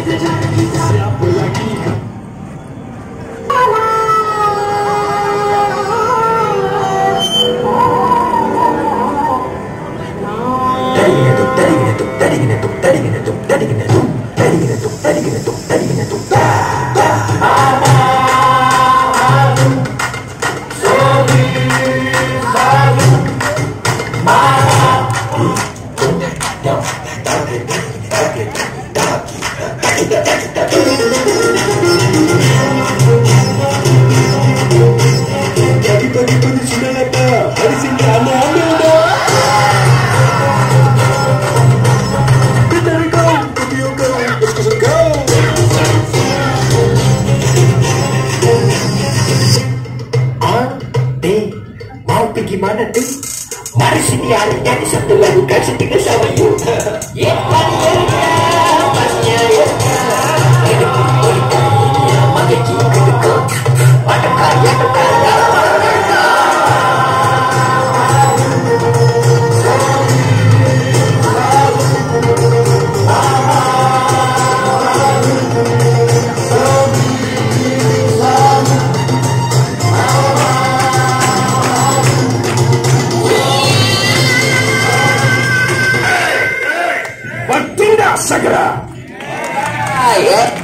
Siapa lagi? Bagi-bagi sudah ada. Dari sini ambil dah. Dari kau, video kau, terus kau. Mau pergi mana tuh? Mari sini hari nyanyi satu lagu kasih tiga sama you. Ya, pasnya ya. Ini pun ini makai jika dekat. Ada karya berkarya. Bertindak segera. Ya.